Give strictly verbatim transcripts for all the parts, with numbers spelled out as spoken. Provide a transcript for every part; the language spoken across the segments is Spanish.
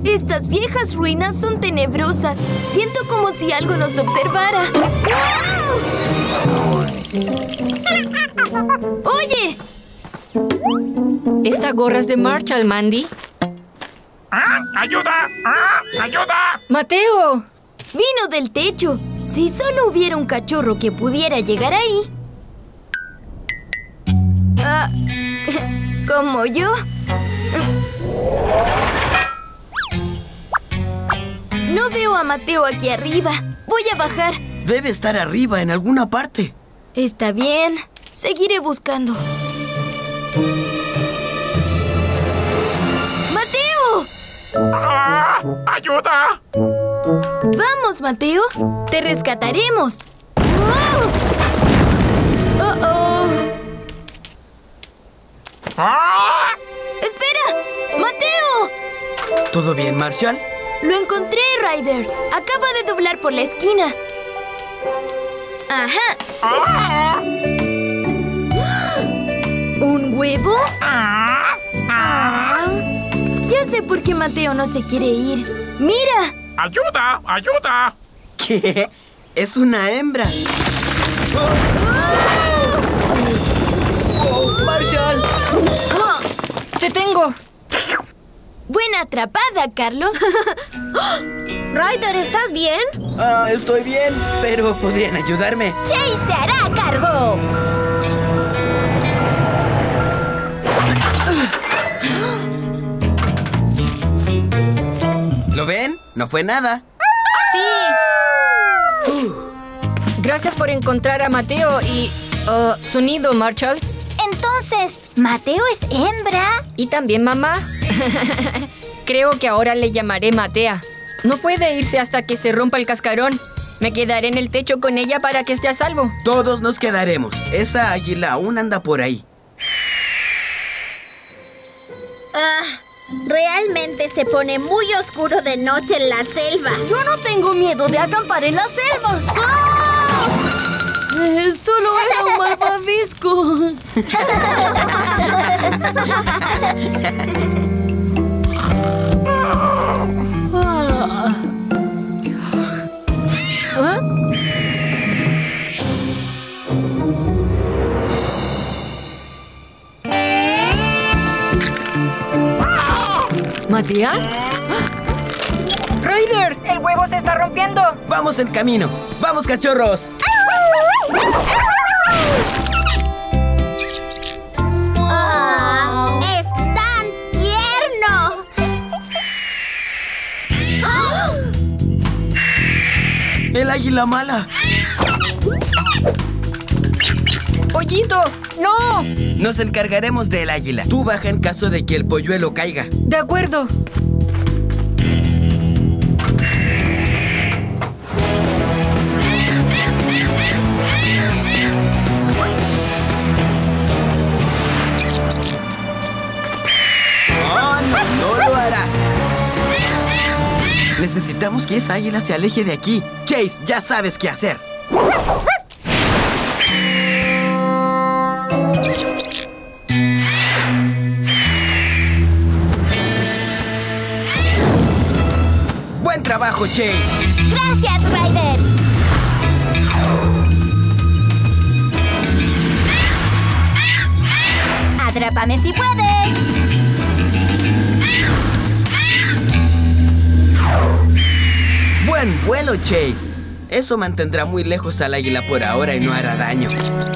Estas viejas ruinas son tenebrosas. Siento como si algo nos observara. ¡Oye! Esta gorra es de Marshall, Mandy. ¡Ah! ¡Ayuda! ¡Ah! ¡Ayuda! ¡Mateo! Vino del techo. Si solo hubiera un cachorro que pudiera llegar ahí. Ah, ¿como yo? No veo a Mateo aquí arriba. Voy a bajar. Debe estar arriba, en alguna parte. Está bien. Seguiré buscando. ¡¡Mateo! ¡Ah! ¡Ayuda! Vamos, Mateo. Te rescataremos. ¡Oh! ¡Oh, oh! ¡Ah! ¡Espera! ¡Mateo! ¿Todo bien, Marshall? Lo encontré, Ryder. Acaba de doblar por la esquina. ¡Ajá! ¡Ah! ¿Un huevo? ¡Ah! Ah. Ya sé por qué Mateo no se quiere ir. ¡Mira! ¡Ayuda! ¡Ayuda! ¿Qué? Es una hembra. ¡Oh! ¡Oh, Marshall! ¡Oh! ¡Te tengo! Buena atrapada, Carlos. Ryder, ¿estás bien? Ah, estoy bien, pero podrían ayudarme. Chase se hará cargo. ¿Lo ven? No fue nada. ¡Sí! Uh. Gracias por encontrar a Mateo y... Uh, su nido, Marshall. Entonces, ¿Mateo es hembra? Y también mamá. Creo que ahora le llamaré Matea. No puede irse hasta que se rompa el cascarón. Me quedaré en el techo con ella para que esté a salvo. Todos nos quedaremos. Esa águila aún anda por ahí. Ah, realmente se pone muy oscuro de noche en la selva. Yo no tengo miedo de acampar en la selva. ¡Ah! Eh, solo era un malvavisco. Ah. ¿Ah? ¿Matea? ¡Ryder! ¡El huevo se está rompiendo! ¡Vamos en camino! ¡Vamos, cachorros! ¡Ah! ¡Es tan tierno! ¡El águila mala! ¡Pollito! ¡No! Nos encargaremos del águila. Tú baja en caso de que el polluelo caiga. De acuerdo. ¡Oh, no! ¡No lo harás! Necesitamos que esa águila se aleje de aquí. Chase, ya sabes qué hacer. ¡Buen trabajo, Chase! ¡Gracias, Ryder! ¡Atrápame si puedes! ¡Buen vuelo, Chase! Eso mantendrá muy lejos al águila por ahora y no hará daño.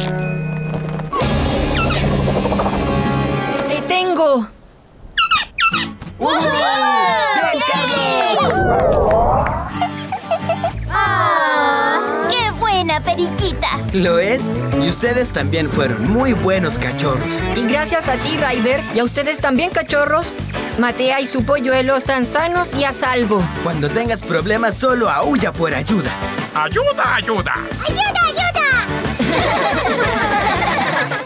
¡Te tengo! ¡Uh! ¡Bien, Carlos! ¡Ah! ¡Qué buena periquita! ¿Lo es? Y ustedes también fueron muy buenos cachorros. Y gracias a ti, Ryder, y a ustedes también, cachorros, Matea y su polluelo están sanos y a salvo. Cuando tengas problemas, solo aúlla por ayuda. ¡Ayuda! ¡Ayuda! ¡Ayuda, ayuda!